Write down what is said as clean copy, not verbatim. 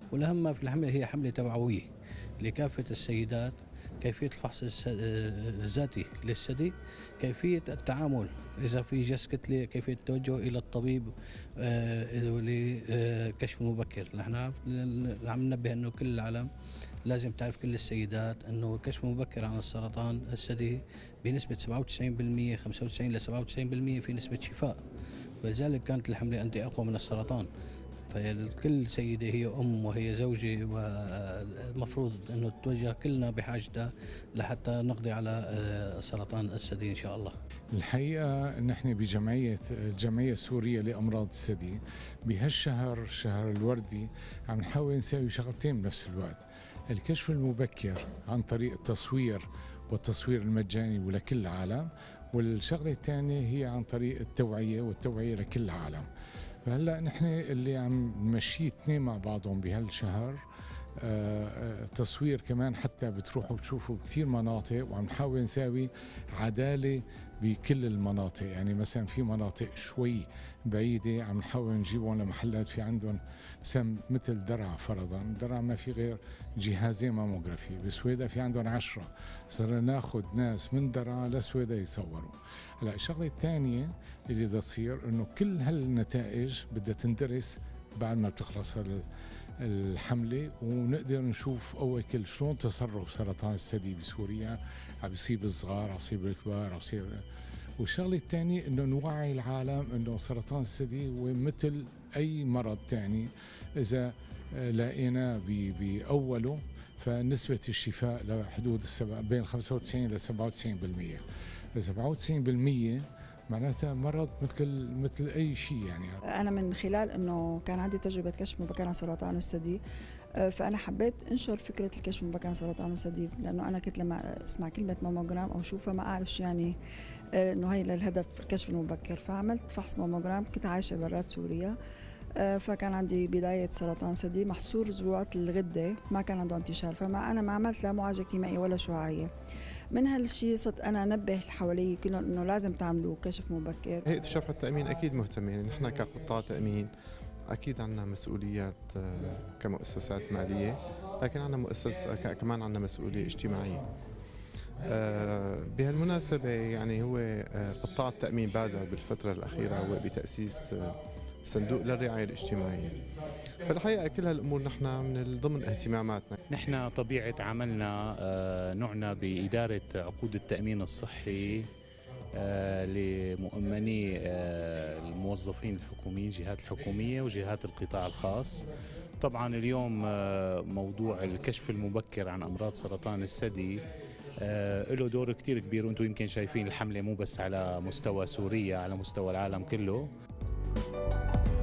والأهم ما في الحملة هي حملة توعوية لكافة السيدات، كيفية الفحص الذاتي للثدي، كيفية التعامل إذا في جس كتلة، كيفية التوجه إلى الطبيب لكشف مبكر. نحن عم ننبه أنه كل العالم لازم تعرف، كل السيدات، أنه الكشف المبكر عن السرطان الثدي بنسبة 97%، 95 ل 97% في نسبة شفاء، ولذلك كانت الحملة أنت أقوى من السرطان. فكل سيدة هي أم وهي زوجة، والمفروض أنه تتوجه كلنا بحاجتها لحتى نقضي على سرطان الثدي إن شاء الله. الحقيقة نحن الجمعية السورية لأمراض الثدي بهالشهر، شهر الوردي، عم نحاول نساوي شغلتين بنفس الوقت: الكشف المبكر عن طريق التصوير والتصوير المجاني ولكل العالم، والشغلة الثانية هي عن طريق التوعية والتوعية لكل العالم. فهلا نحن اللي عم نمشي اثنين مع بعضهم بهالشهر، تصوير كمان حتى بتروحوا بتشوفوا كثير مناطق، وعم نحاول نساوي عدالة بكل المناطق. يعني مثلا في مناطق شوي بعيدة عم نحاول نجيبهم لمحلات في عندهم مثل درعا فرضا، درعا ما في غير جهازين ماموغرافي، بسويدا في عندهم 10، صرنا ناخذ ناس من درعا لسويدا يصوروا. هلا الشغلة الثانية اللي بدها تصير انه كل هالنتائج بدها تندرس بعد ما بتخلص الحملة، ونقدر نشوف أول كل شلون تصرف سرطان الثدي بسوريا، عم بيصيب الصغار، عم بيصيب الكبار، عم بيصير. والشغلة الثانية إنه نوعي العالم إنه سرطان الثدي هو مثل أي مرض ثاني، إذا لقيناه بأوله فنسبة الشفاء لحدود بين 95 ل 97%. 97% معناتها مرض مثل أي شيء. يعني أنا من خلال أنه كان عندي تجربة كشف مبكر عن سرطان الثدي، فأنا حبيت أنشر فكرة الكشف المبكر عن سرطان الثدي، لأنه أنا كنت لما أسمع كلمة ماموجرام أو شوفها ما أعرف يعني أنه هي للهدف الكشف المبكر. فعملت فحص ماموجرام، كنت عايشة برات سوريا، فكان عندي بداية سرطان ثدي محصور زروعات الغدة، ما كان عنده انتشار، أنا ما عملت لا معالجة كيميائية ولا شعاعية. من هالشيء صرت أنا أنبه اللي حوالي كلهم إنه لازم تعملوا كشف مبكر. هيئة الشفع التأمين أكيد مهتمين، نحن كقطاع تأمين أكيد عنا مسؤوليات كمؤسسات مالية، لكن عنا كمان عنا مسؤولية اجتماعية. بهالمناسبة يعني هو قطاع التأمين بادر بالفترة الأخيرة هو بتأسيس صندوق للرعاية الاجتماعية. فالحقيقة كل هالأمور نحن من ضمن اهتماماتنا. نحن طبيعة عملنا نعنى بإدارة عقود التأمين الصحي لمؤمني الموظفين الحكوميين، الجهات الحكومية وجهات القطاع الخاص. طبعا اليوم موضوع الكشف المبكر عن أمراض سرطان الثدي له دور كتير كبير، وانتم يمكن شايفين الحملة مو بس على مستوى سوريا، على مستوى العالم كله.